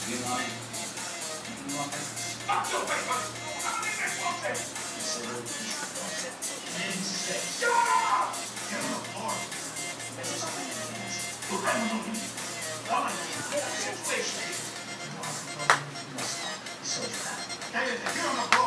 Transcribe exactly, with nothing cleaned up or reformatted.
You lying? You want it? Fuck your face, man! How many men want it? It's a little piece of concept. Insect. Shut up! Get on the floor. This is something that is. Look at me. Come on, get a situation. You must stop. So fast. Cállate, get on the floor.